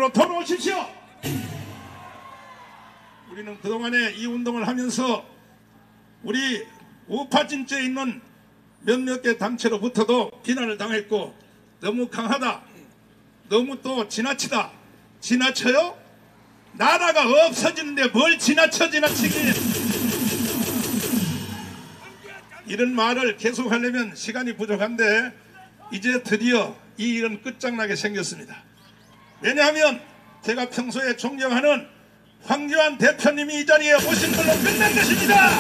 안으로 돌아오십시오. 우리는 그동안에 이 운동을 하면서 우리 우파 진주에 있는 몇몇 개 단체로부터도 비난을 당했고, 너무 강하다, 너무 또 지나치다. 지나쳐요? 나라가 없어지는데 뭘 지나치긴. 이런 말을 계속하려면 시간이 부족한데 이제 드디어 이 일은 끝장나게 생겼습니다. 왜냐하면 제가 평소에 존경하는 황교안 대표님이 이 자리에 오신 걸로 끝난 것입니다.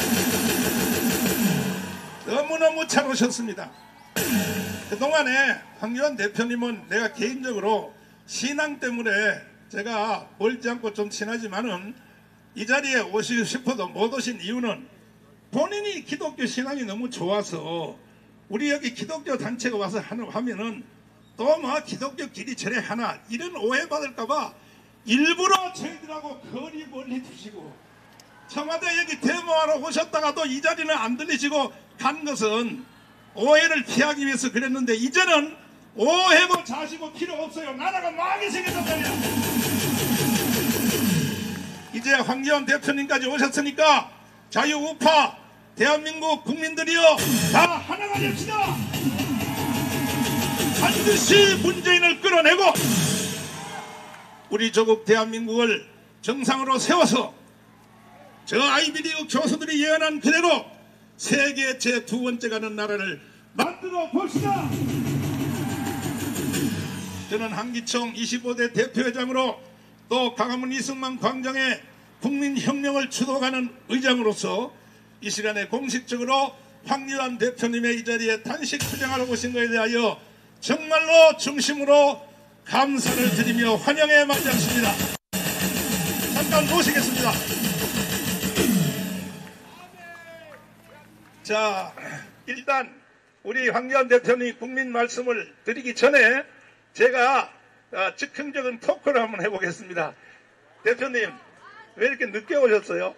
너무너무 잘 오셨습니다. 그동안에 황교안 대표님은 내가 개인적으로 신앙 때문에 제가 멀지 않고 좀 친하지만은 이 자리에 오시고 싶어도 못 오신 이유는 본인이 기독교 신앙이 너무 좋아서 우리 여기 기독교 단체가 와서 하면은 또 뭐 기독교 길이 저래 하나 이런 오해받을까봐 일부러 저희들하고 거리 멀리 두시고 청와대 여기 데모하러 오셨다가도 이 자리는 안 들리시고 간 것은 오해를 피하기 위해서 그랬는데 이제는 오해고 자시고 필요 없어요. 나라가 망하게 생겼단 말이야. 이제 황교안 대표님까지 오셨으니까 자유우파 대한민국 국민들이여 다 하나가 됩시다. 반드시 문재인을 끌어내고 우리 조국 대한민국을 정상으로 세워서 저 아이비리그 교수들이 예언한 그대로 세계 제2번째 가는 나라를 만들어 봅시다. 저는 한기총 25대 대표회장으로 또 광화문 이승만 광장의 국민혁명을 주도하는 의장으로서 이 시간에 공식적으로 황교안 대표님의 이 자리에 단식 투쟁하러 오신 것에 대하여 정말로 중심으로 감사를 드리며 환영의 말씀입니다. 잠깐 모시겠습니다. 자, 일단 우리 황교안 대표님 국민 말씀을 드리기 전에 제가 즉흥적인 토크를 한번 해보겠습니다. 대표님 왜 이렇게 늦게 오셨어요?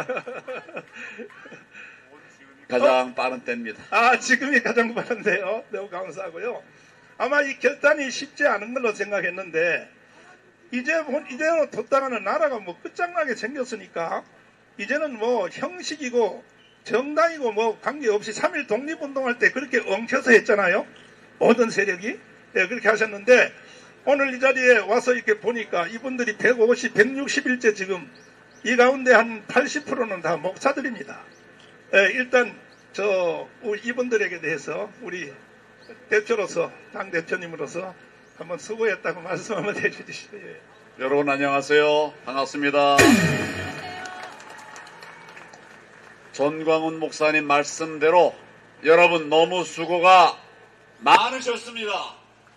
가장 빠른 때입니다. 지금이 가장 빠른데요. 너무 감사하고요. 아마 이 결단이 쉽지 않은 걸로 생각했는데 이대로 뒀다가는 나라가 뭐 끝장나게 생겼으니까 이제는 뭐 형식이고 정당이고 뭐 관계없이 3.1 독립운동할 때 그렇게 엉켜서 했잖아요. 모든 세력이. 네, 그렇게 하셨는데 오늘 이 자리에 와서 이렇게 보니까 이분들이 160일째 지금 이 가운데 한 80%는 다 목사들입니다. 네, 일단 이분들에게 대해서 우리 대표로서 당대표님으로서 한번 수고했다고 말씀 한번 해주시죠. 예. 여러분 안녕하세요. 반갑습니다. 전광훈 목사님 말씀대로 여러분 너무 수고가 많으셨습니다.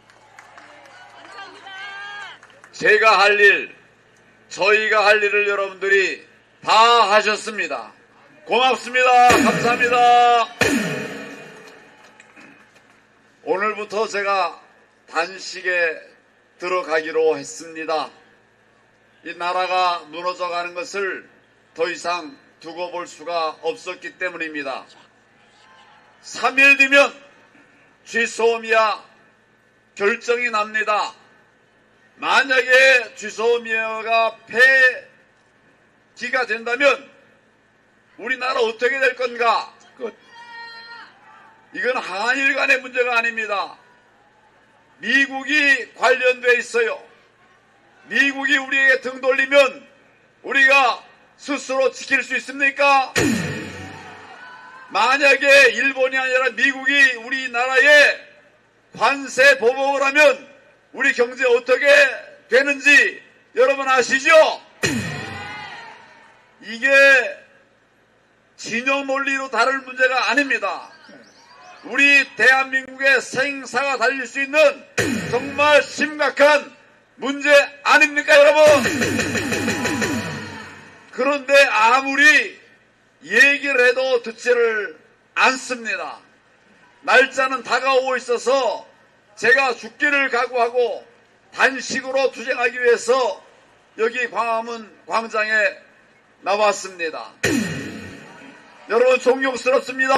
제가 할 일, 저희가 할 일을 여러분들이 다 하셨습니다. 고맙습니다. 감사합니다. 오늘부터 제가 단식에 들어가기로 했습니다. 이 나라가 무너져가는 것을 더 이상 두고 볼 수가 없었기 때문입니다. 3일 뒤면 쥐소미아 결정이 납니다. 만약에 쥐소미아가 폐기가 된다면 우리나라 어떻게 될 건가? 이건 한일 간의 문제가 아닙니다. 미국이 관련돼 있어요. 미국이 우리에게 등 돌리면 우리가 스스로 지킬 수 있습니까? 만약에 일본이 아니라 미국이 우리나라에 관세 보복을 하면 우리 경제 어떻게 되는지 여러분 아시죠? 이게 진영 논리로 다룰 문제가 아닙니다. 우리 대한민국의 생사가 달릴 수 있는 정말 심각한 문제 아닙니까 여러분? 그런데 아무리 얘기를 해도 듣지를 않습니다. 날짜는 다가오고 있어서 제가 죽기를 각오하고 단식으로 투쟁하기 위해서 여기 광화문 광장에 나왔습니다. 여러분 존경스럽습니다.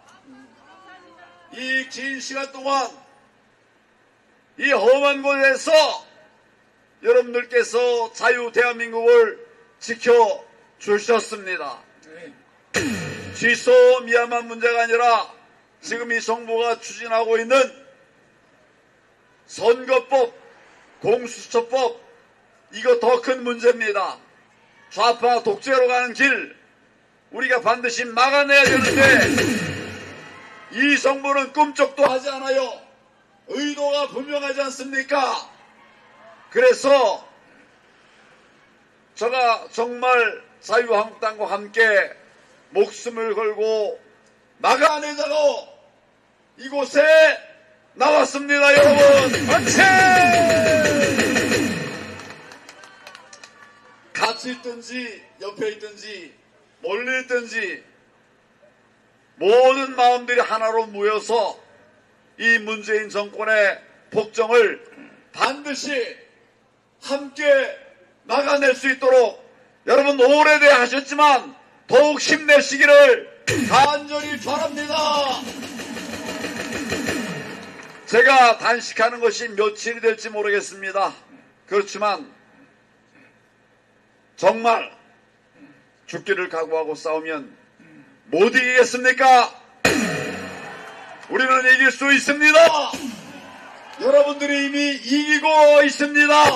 이 긴 시간 동안 이 험한 곳에서 여러분들께서 자유 대한민국을 지켜주셨습니다. 취소 미얀마 문제가 아니라 지금 이 정부가 추진하고 있는 선거법, 공수처법, 이거 더 큰 문제입니다. 좌파 독재로 가는 길 우리가 반드시 막아내야 되는데 이 정부는 꿈쩍도 하지 않아요. 의도가 분명하지 않습니까? 그래서 제가 정말 자유한국당과 함께 목숨을 걸고 막아내자고 이곳에 나왔습니다. 여러분 박수! 같이 있든지 옆에 있든지 멀리 있든지 모든 마음들이 하나로 모여서 이 문재인 정권의 폭정을 반드시 함께 막아낼 수 있도록 여러분 오래돼 하셨지만 더욱 힘내시기를 간절히 바랍니다. 제가 단식하는 것이 며칠이 될지 모르겠습니다. 그렇지만 정말 죽기를 각오하고 싸우면 못 이기겠습니까? 우리는 이길 수 있습니다. 여러분들이 이미 이기고 있습니다.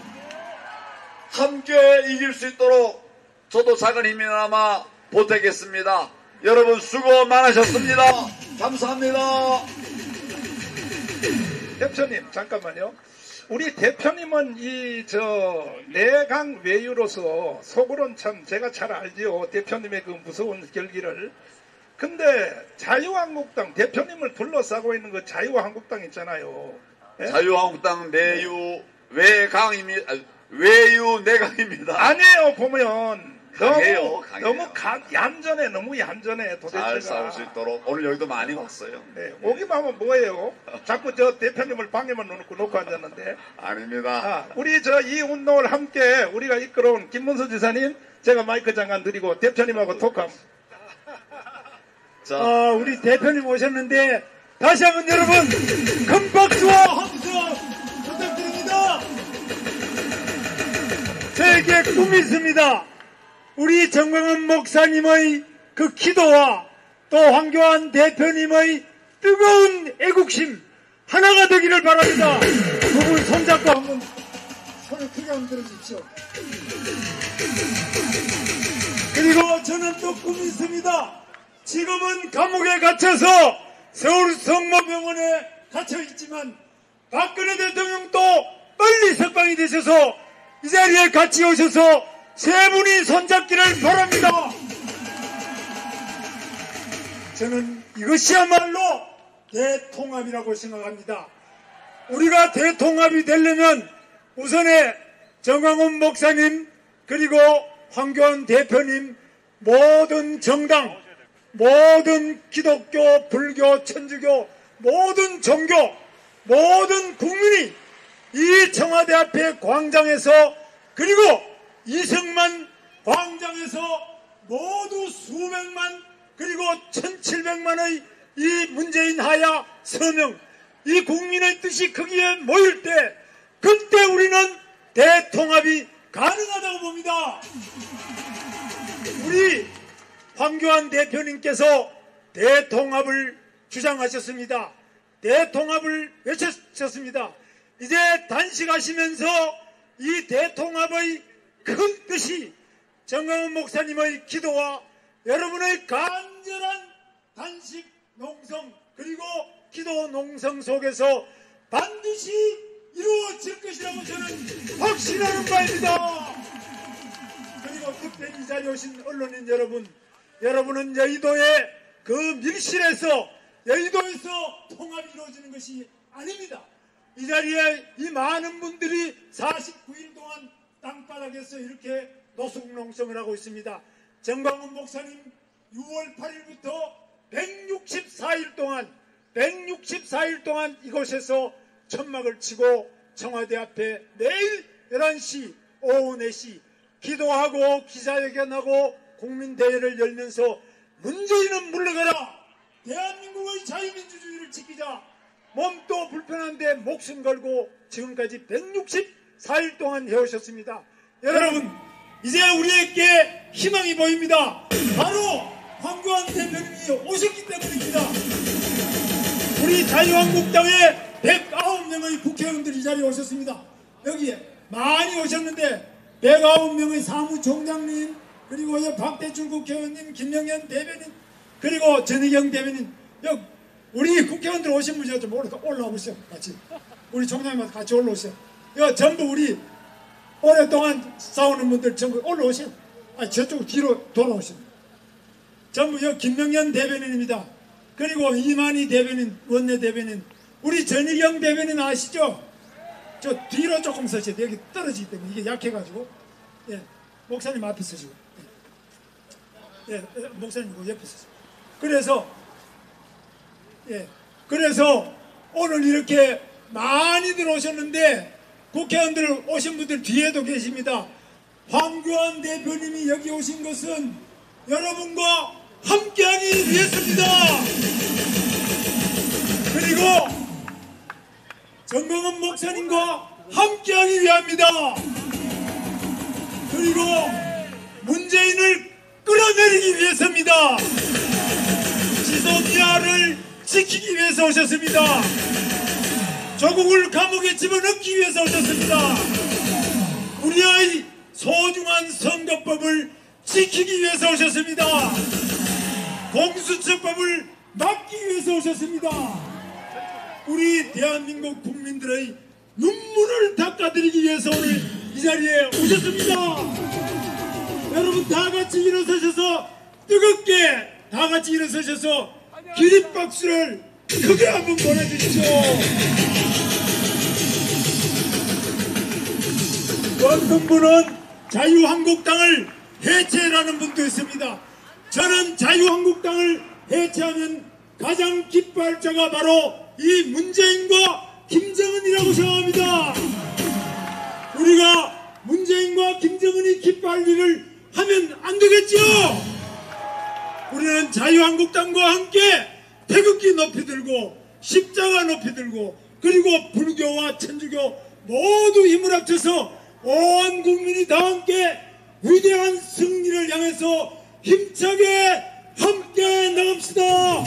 함께 이길 수 있도록 저도 작은 힘이나마 보태겠습니다. 여러분 수고 많으셨습니다. 감사합니다. 대표님 잠깐만요. 우리 대표님은 내강 외유로서 속으로는 참 제가 잘 알지요. 대표님의 그 무서운 결기를. 근데 자유한국당 대표님을 둘러싸고 있는 그 자유한국당 있잖아요. 예? 자유한국당 외유 내강입니다. 아니에요. 보면 강해요. 너무 얌전해. 너무 얌전해. 도대체가. 잘 싸울 수 있도록 오늘 여기도 많이 왔어요. 네, 오기만 하면 뭐예요? 자꾸 저 대표님을 방에만 놓고 앉았는데. 아닙니다. 우리 이 운동을 함께 우리가 이끌어온 김문수 지사님, 제가 마이크 잠깐 드리고 대표님하고 토크함. 자, 우리 대표님 오셨는데 다시 한번 여러분 큰 박수와 함수 부탁드립니다. 저에게 꿈이 있습니다. 우리 정광훈 목사님의 그 기도와 또 황교안 대표님의 뜨거운 애국심 하나가 되기를 바랍니다. 두 분 손잡고 한번 손을 크게 한번 들어주십시오. 그리고 저는 또 꿈이 있습니다. 지금은 감옥에 갇혀서 서울 성모병원에 갇혀있지만 박근혜 대통령도 빨리 석방이 되셔서 이 자리에 같이 오셔서 세 분이 손잡기를 바랍니다. 저는 이것이야말로 대통합이라고 생각합니다. 우리가 대통합이 되려면 우선에 정광훈 목사님 그리고 황교안 대표님 모든 정당 모든 기독교, 불교, 천주교, 모든 종교, 모든 국민이 이 청와대 앞에 광장에서 그리고 이승만 광장에서 모두 수백만 그리고 1700만의 이 문재인 하야 서명 이 국민의 뜻이 거기에 모일 때 그때 우리는 대통합이 가능하다고 봅니다. 우리 황교안 대표님께서 대통합을 주장하셨습니다. 대통합을 외쳤습니다. 이제 단식하시면서 이 대통합의 큰 뜻이 정광훈 목사님의 기도와 여러분의 간절한 단식 농성 그리고 기도 농성 속에서 반드시 이루어질 것이라고 저는 확신하는 바입니다. 그리고 특별히 이 자리에 오신 언론인 여러분, 여러분은 여의도의 그 밀실에서 여의도에서 통합이 이루어지는 것이 아닙니다. 이 자리에 이 많은 분들이 49일 동안 땅바닥에서 이렇게 노숙농성을 하고 있습니다. 정광훈 목사님 6월 8일부터 164일 동안 이곳에서 천막을 치고 청와대 앞에 매일 11시, 오후 4시 기도하고 기자회견하고 국민대회를 열면서 문재인은 물러가라! 대한민국의 자유민주주의를 지키자! 몸도 불편한데 목숨 걸고 지금까지 4일 동안 해오셨습니다. 여러분, 이제 우리에게 희망이 보입니다. 바로 황교안 대표님이 오셨기 때문입니다. 우리 자유한국당의 109명의 국회의원들이 이 자리에 오셨습니다. 여기에 많이 오셨는데 109명의 사무총장님, 그리고 박대출 국회의원님, 김영현 대변인, 그리고 전희경 대변인, 여기 우리 국회의원들 오신 분이 좀 올라오세요. 같이 우리 총장님한테 같이 올라오세요. 이거 전부 우리 오랫동안 싸우는 분들 전부 올라오세요. 저쪽 뒤로 돌아오세요. 전부 여기 김명현 대변인입니다. 그리고 이만희 대변인, 원내 대변인, 우리 전희경 대변인 아시죠? 저 뒤로 조금 서셔야 돼요. 여기 떨어지기 때문에 이게 약해가지고. 예, 목사님 앞에 서시고. 예, 목사님 옆에 서시고. 그래서 오늘 이렇게 많이들 오셨는데 국회의원들 오신 분들 뒤에도 계십니다. 황교안 대표님이 여기 오신 것은 여러분과 함께하기 위해서입니다. 그리고 정광훈 목사님과 함께하기 위함입니다. 그리고 문재인을 끌어내리기 위해서입니다. 지소미아를 지키기 위해서 오셨습니다. 조국을 감옥에 집어넣기 위해서 오셨습니다. 우리의 소중한 선거법을 지키기 위해서 오셨습니다. 공수처법을 막기 위해서 오셨습니다. 우리 대한민국 국민들의 눈물을 닦아드리기 위해서 오늘 이 자리에 오셨습니다. 여러분 다 같이 일어서셔서 뜨겁게 다 같이 일어서셔서 기립박수를 크게 한번 보내주십시오. 어떤 분은 자유한국당을 해체라는 분도 있습니다. 저는 자유한국당을 해체하면 가장 기뻐할 자가 바로 이 문재인과 김정은이라고 생각합니다. 우리가 문재인과 김정은이 기뻐할 일을 하면 안 되겠죠. 우리는 자유한국당과 함께 태극기 높이 들고 십자가 높이 들고 그리고 불교와 천주교 모두 힘을 합쳐서 온 국민이 다 함께 위대한 승리를 향해서 힘차게 함께 나갑시다.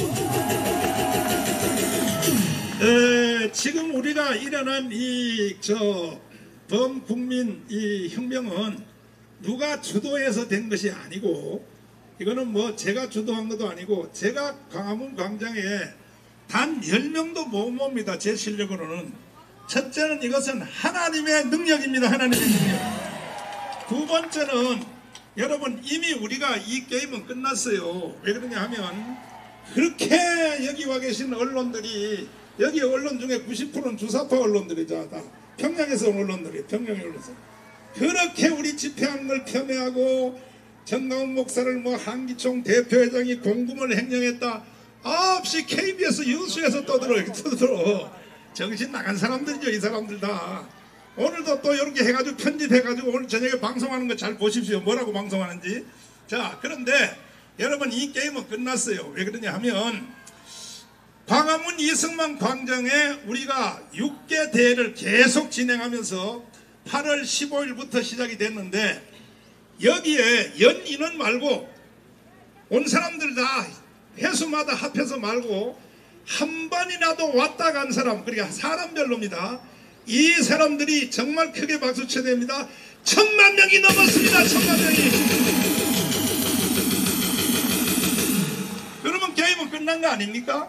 지금 우리가 일어난 이 범국민 이 혁명은 누가 주도해서 된 것이 아니고, 이거는 뭐 제가 주도한 것도 아니고, 제가 광화문 광장에 단 10명도 못 몹니다. 제 실력으로는. 첫째는 이것은 하나님의 능력입니다. 하나님의 능력. 두 번째는 여러분 이미 우리가 이 게임은 끝났어요. 왜 그러냐 하면 그렇게 여기 와 계신 언론들이, 여기 언론 중에 90%는 주사파 언론들이죠. 다 평양에서 온 언론들이, 평양에 올라서 그렇게 우리 집회한 걸 폄훼하고 정광훈 목사를 뭐 한기총 대표회장이 공금을 횡령했다. 없이 KBS 유수에서 떠들어. 정신 나간 사람들이죠, 이 사람들 다. 오늘도 또 이렇게 해가지고 편집해가지고 오늘 저녁에 방송하는 거 잘 보십시오. 뭐라고 방송하는지. 자, 그런데 여러분 이 게임은 끝났어요. 왜 그러냐 하면 광화문 이승만 광장에 우리가 6개 대회를 계속 진행하면서 8월 15일부터 시작이 됐는데, 여기에 연 인원 말고 온 사람들 다 회수마다 합해서 말고 한 번이라도 왔다 간 사람, 그러니까 사람별로입니다. 이 사람들이 정말 크게 박수 쳐야 됩니다. 1000만 명이 넘었습니다. 1000만 명이. 그러면 게임은 끝난 거 아닙니까?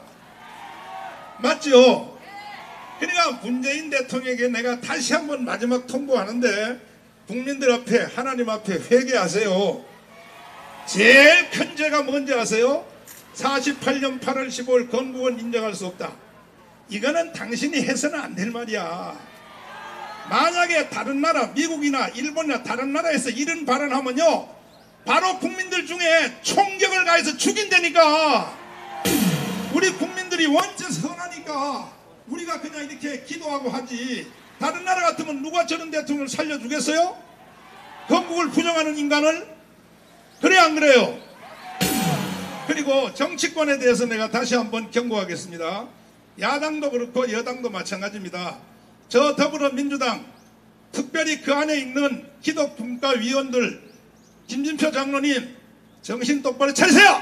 맞죠? 그러니까 문재인 대통령에게 내가 다시 한번 마지막 통보하는데, 국민들 앞에 하나님 앞에 회개하세요. 제일 큰 죄가 뭔지 아세요? 48년 8월 15일 건국은 인정할 수 없다. 이거는 당신이 해서는 안 될 말이야. 만약에 다른 나라, 미국이나 일본이나 다른 나라에서 이런 발언하면요, 바로 국민들 중에 총격을 가해서 죽인다니까. 우리 국민들이 원체 선하니까 우리가 그냥 이렇게 기도하고 하지. 다른 나라 같으면 누가 저런 대통령을 살려주겠어요? 건국을 부정하는 인간을? 그래 안 그래요? 그리고 정치권에 대해서 내가 다시 한번 경고하겠습니다. 야당도 그렇고 여당도 마찬가지입니다. 저 더불어민주당 특별히 그 안에 있는 기독분과위원들, 김진표 장로님 정신 똑바로 차리세요.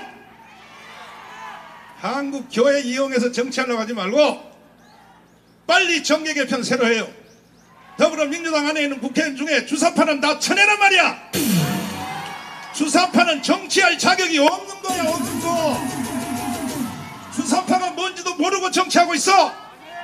한국 교회 이용해서 정치하려고 하지 말고 빨리 정계 개편 새로 해요. 더불어민주당 안에 있는 국회의원 중에 주사파는 다 쳐내란 말이야. 주사파는 정치할 자격이 없는 거야, 없는 거. 주사파가 뭔지도 모르고 정치하고 있어.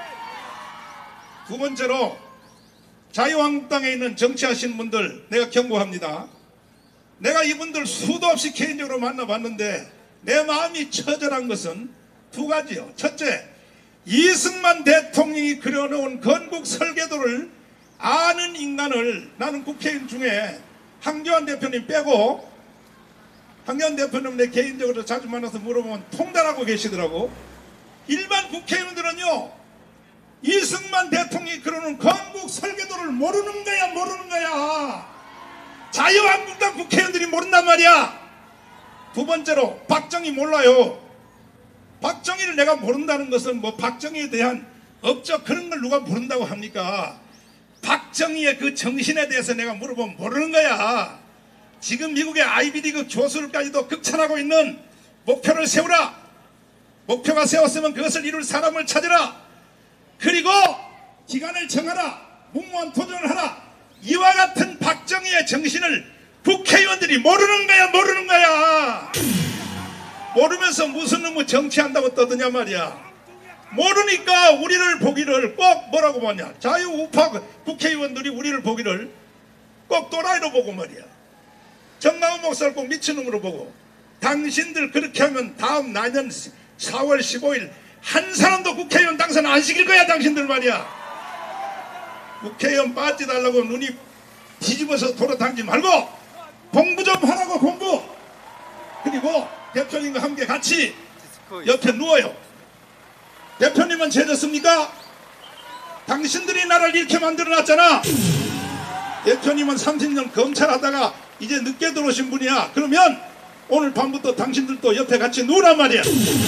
두 번째로 자유한국당에 있는 정치하시는 분들 내가 경고합니다. 내가 이분들 수도 없이 개인적으로 만나봤는데 내 마음이 처절한 것은 두 가지요. 첫째, 이승만 대통령이 그려놓은 건국 설계도를 아는 인간을 나는 국회의원 중에 황교안 대표님 빼고, 황교안 대표님 내 개인적으로 자주 만나서 물어보면 통달하고 계시더라고. 일반 국회의원들은요, 이승만 대통령이 그러는 건국 설계도를 모르는 거야, 모르는 거야. 자유한국당 국회의원들이 모른단 말이야. 두 번째로 박정희 몰라요. 박정희를 내가 모른다는 것은 뭐 박정희에 대한 업적 그런 걸 누가 모른다고 합니까? 박정희의 그 정신에 대해서 내가 물어보면 모르는 거야. 지금 미국의 아이비리그 교수들까지도 극찬하고 있는 목표를 세우라. 목표가 세웠으면 그것을 이룰 사람을 찾으라. 그리고 기간을 정하라. 무모한 도전을 하라. 이와 같은 박정희의 정신을 국회의원들이 모르는 거야, 모르는 거야. 모르면서 무슨 놈의 정치한다고 떠드냐 말이야. 모르니까 우리를 보기를 꼭 뭐라고 보냐. 자유우파 국회의원들이 우리를 보기를 꼭 또라이로 보고 말이야. 정강훈 목사를 꼭 미친놈으로 보고, 당신들 그렇게 하면 다음 내년 4월 15일 한 사람도 국회의원 당선 안 시킬 거야, 당신들 말이야. 국회의원 빠지 달라고 눈이 뒤집어서 돌아다니지 말고 공부 좀 하라고, 공부. 그리고 대표님과 함께 같이 옆에 누워요. 대표님은 죄졌습니까? 당신들이 나라를 이렇게 만들어놨잖아. 대표님은 30년 검찰하다가 이제 늦게 들어오신 분이야. 그러면 오늘 밤부터 당신들도 옆에 같이 누우란 말이야.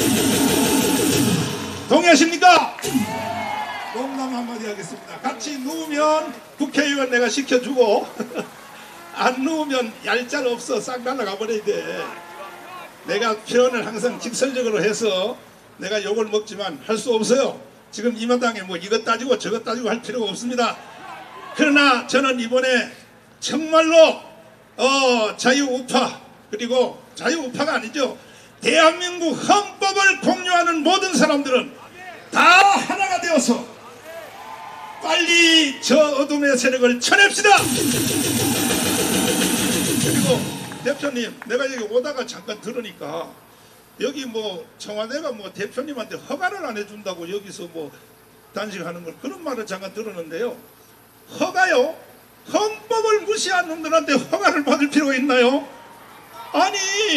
동의하십니까? 농담 한마디 하겠습니다. 같이 누우면 국회의원 내가 시켜주고 안 누우면 얄짤 없어. 싹 날아가 버려야 돼. 내가 표현을 항상 직설적으로 해서 내가 욕을 먹지만 할 수 없어요. 지금 이 마당에 뭐 이것 따지고 저것 따지고 할 필요가 없습니다. 그러나 저는 이번에 정말로 자유우파, 그리고 자유우파가 아니죠, 대한민국 헌법을 공유하는 모든 사람들은 다 하나가 되어서 빨리 저 어둠의 세력을 쳐냅시다. 그리고 대표님, 내가 여기 오다가 잠깐 들으니까 여기 뭐 청와대가 뭐 대표님한테 허가를 안 해준다고 여기서 뭐 단식하는 걸, 그런 말을 잠깐 들었는데요. 허가요? 헌법을 무시한 놈들한테 허가를 받을 필요가 있나요? 아니,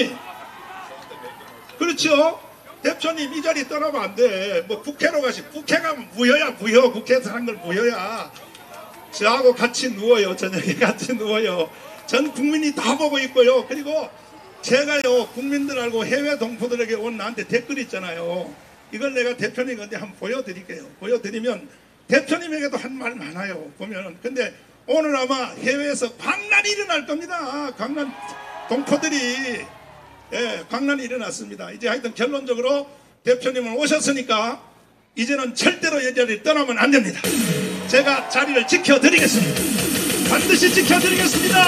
그렇죠? 대표님 이 자리 떠나면 안 돼. 뭐 국회로 국회가 무효야, 무효. 국회에서 하는 걸 무효야. 저하고 같이 누워요. 저녁에 같이 누워요. 전 국민이 다 보고 있고요. 그리고 제가요, 국민들하고 해외 동포들에게 온 나한테 댓글 있잖아요. 이걸 내가 대표님한테 한번 보여드릴게요. 보여드리면 대표님에게도 한 말 많아요. 보면은. 근데 오늘 아마 해외에서 광란이 일어날 겁니다. 광란, 동포들이, 예, 광란이 일어났습니다. 이제 하여튼 결론적으로 대표님은 오셨으니까 이제는 절대로 이 자리를 떠나면 안 됩니다. 제가 자리를 지켜드리겠습니다. 반드시 지켜드리겠습니다.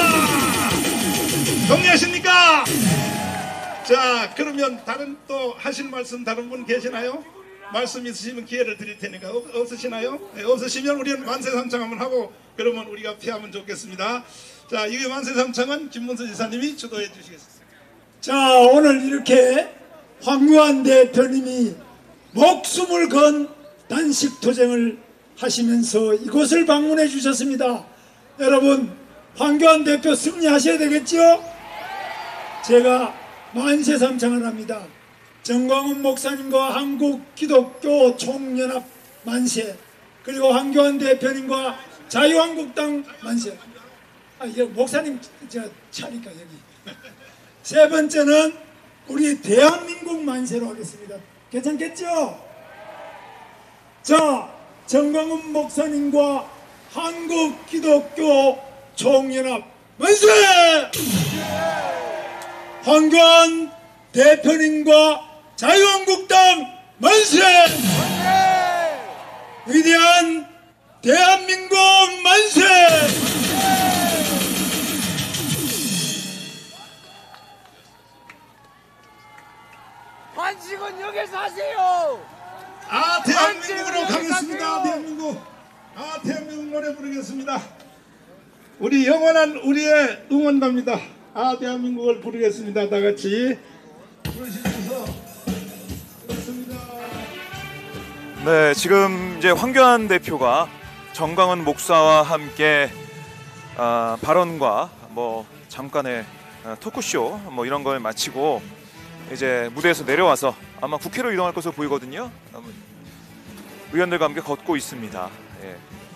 동의하십니까? 자, 그러면 다른 또 하실 말씀 다른 분 계시나요? 말씀 있으시면 기회를 드릴 테니까. 없으시나요? 네, 없으시면 우리는 만세삼창 한번 하고 그러면 우리가 피하면 좋겠습니다. 자, 이게 만세삼창은 김문수 지사님이 주도해 주시겠습니다. 자, 오늘 이렇게 황교안 대표님이 목숨을 건 단식 투쟁을 하시면서 이곳을 방문해 주셨습니다. 여러분, 황교안 대표 승리하셔야 되겠죠? 제가 만세삼창을 합니다. 정광훈 목사님과 한국기독교 총연합 만세, 그리고 황교안 대표님과 자유한국당 만세. 목사님 차니까 여기. 세 번째는 우리 대한민국 만세로 하겠습니다. 괜찮겠죠? 자, 정광훈 목사님과 한국기독교 총연합 만세! 황교안 대표님과 자유한국당 만세! 위대한 대한민국 만세! 관식은 여기서 하세요. 대한민국으로 가겠습니다. 대한민국. 대한민국 노래 부르겠습니다. 우리 영원한 우리의 응원가입니다. 대한민국을 부르겠습니다. 다 같이 부르시면서 좋습니다. 네, 지금 이제 황교안 대표가 정광훈 목사와 함께 발언과 뭐 잠깐의 토크쇼 뭐 이런 걸 마치고 이제 무대에서 내려와서 아마 국회로 이동할 것으로 보이거든요. 의원들과 함께 걷고 있습니다. 예.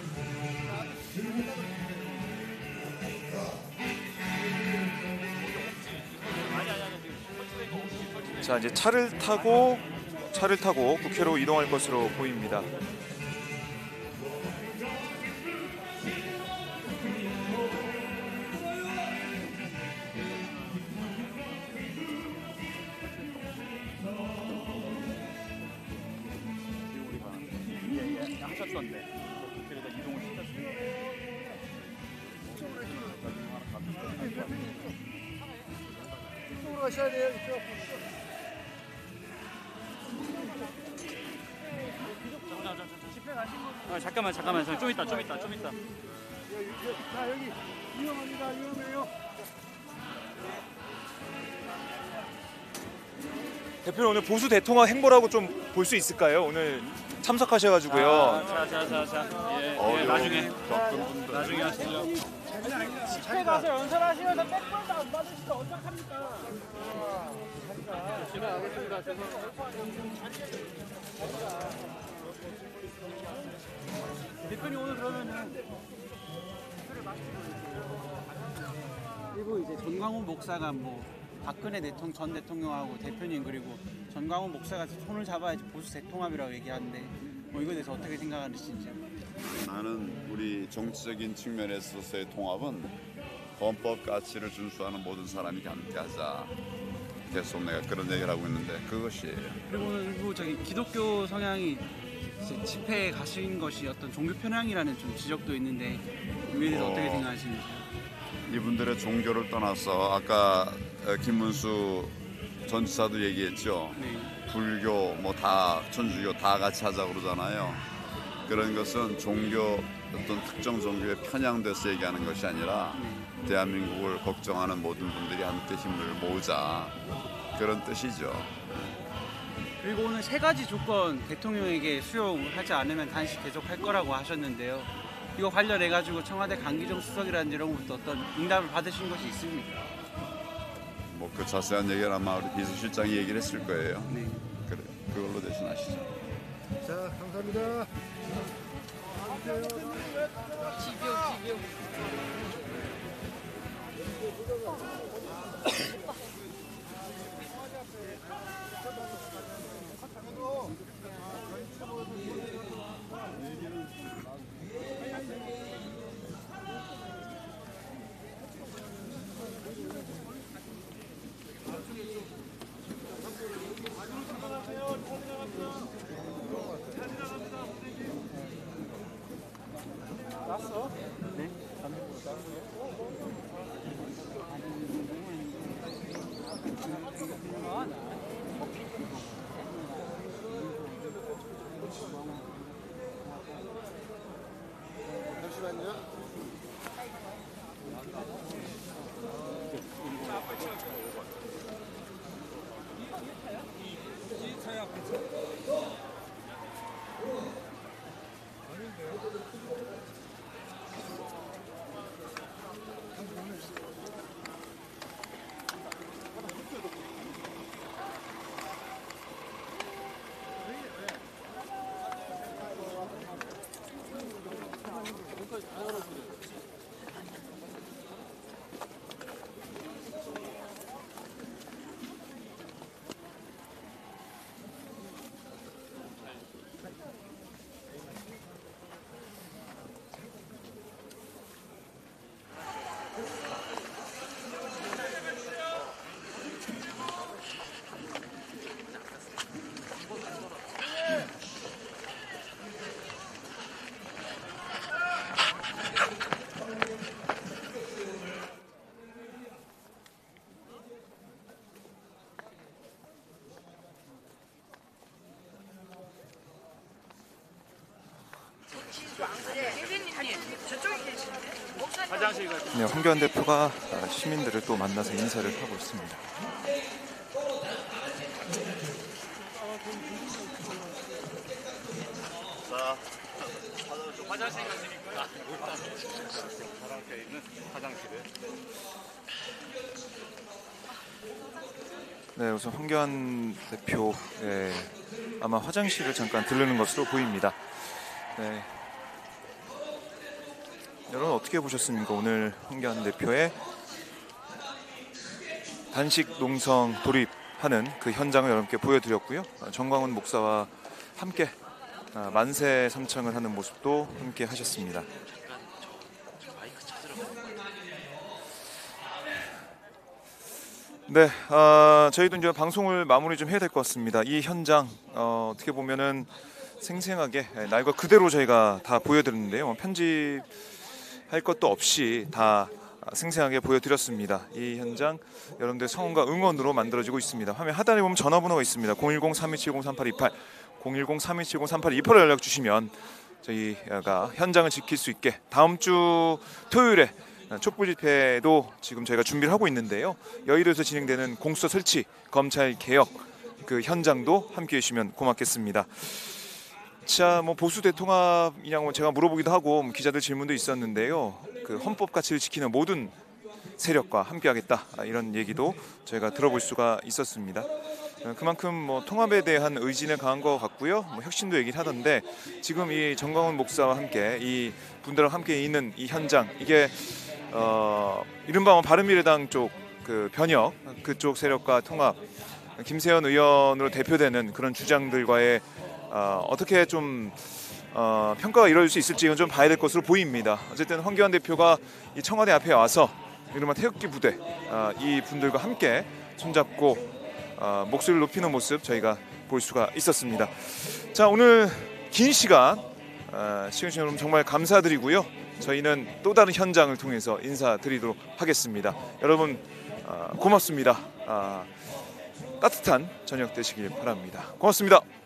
자, 이제 차를 타고 국회로 이동할 것으로 보입니다. 이쪽으로 가셔야 돼요. 이쪽. 잠깐만 좀 있다. 자, 여기 위험합니다. 위험해요. 대표는 오늘 보수 대통합 행보라고 좀 볼 수 있을까요? 오늘 참석하셔가지고요. 예, 나중에 하시죠. 집회 가서 연설하시면서 백벌도 안 받으시면 어떡합니까? 지나가겠습니다. 대표님 오늘 그러면은 그리고 이제 전광훈 목사가 뭐 박근혜 전 대통령하고 대표님 그리고 전광훈 목사가 손을 잡아야지 보수 대통합이라고 얘기하는데 뭐 이거에 대해서 어떻게 생각하시는지. 나는 우리 정치적인 측면에서의 통합은 헌법 가치를 준수하는 모든 사람이 함께하자. 계속 내가 그런 얘기를 하고 있는데 그것이에요. 그리고 오늘 저기 기독교 성향이 이제 집회에 가신 것이 어떤 종교 편향이라는 좀 지적도 있는데 이에 대해서 어떻게 생각하시는지. 이분들의 종교를 떠나서 아까 김문수 전 지사도 얘기했죠. 네. 불교 뭐 다 천주교 다 같이 하자 그러잖아요. 그런 것은 종교 어떤 특정 종교에 편향돼서 얘기하는 것이 아니라 대한민국을 걱정하는 모든 분들이 함께 힘을 모으자 그런 뜻이죠. 그리고 오늘 세 가지 조건 대통령에게 수용하지 않으면 단식 계속할 거라고 하셨는데요. 이거 관련해가지고 청와대 강기정 수석이라든지 이런 것부터 어떤 응답을 받으신 것이 있습니까? 뭐 그 자세한 얘기는 아마 우리 비서실장이 얘기를 했을 거예요. 네. 그래, 그걸로 대신하시죠. 자, 감사합니다. 네, 황교안 대표가 시민들을 또 만나서 인사를 하고 있습니다. 화장실 가시니까 있는 화장실에. 네, 우선 황교안 대표 아마 화장실을 잠깐 들르는 것으로 보입니다. 네. 여러분 어떻게 보셨습니까? 오늘 황교안 대표의 단식 농성 돌입하는 그 현장을 여러분께 보여드렸고요. 정광훈 목사와 함께 만세 삼창을 하는 모습도 함께 하셨습니다. 네, 저희도 이제 방송을 마무리 좀 해야 될 것 같습니다. 이 현장 어떻게 보면은 생생하게 날과 그대로 저희가 다 보여드렸는데요. 편집할 것도 없이 다 생생하게 보여드렸습니다. 이 현장 여러분들의 성원과 응원으로 만들어지고 있습니다. 화면 하단에 보면 전화번호가 있습니다. 010-3270-3828 010-3270-3828로 연락 주시면 저희가 현장을 지킬 수 있게 다음 주 토요일에 촛불 집회도 지금 저희가 준비를 하고 있는데요. 여의도에서 진행되는 공수처 설치, 검찰 개혁 그 현장도 함께해 주시면 고맙겠습니다. 자, 뭐 보수 대통합이냐고 제가 물어보기도 하고 기자들 질문도 있었는데요. 그 헌법 가치를 지키는 모든 세력과 함께하겠다 이런 얘기도 저희가 들어볼 수가 있었습니다. 그만큼 뭐 통합에 대한 의지는 강한 것 같고요. 뭐 혁신도 얘기를 하던데 지금 이 정광훈 목사와 함께 이 분들과 함께 있는 이 현장 이게 이른바 바른미래당 쪽 그 변혁 그쪽 세력과 통합 김세현 의원으로 대표되는 그런 주장들과의 어떻게 좀 평가가 이루어질 수 있을지는 좀 봐야 될 것으로 보입니다. 어쨌든 황교안 대표가 이 청와대 앞에 와서 이른바 태극기 부대 이 분들과 함께 손잡고 목소리를 높이는 모습 저희가 볼 수가 있었습니다. 자, 오늘 긴 시간 시청해주신 여러분 정말 감사드리고요. 저희는 또 다른 현장을 통해서 인사드리도록 하겠습니다. 여러분 고맙습니다. 따뜻한 저녁 되시길 바랍니다. 고맙습니다.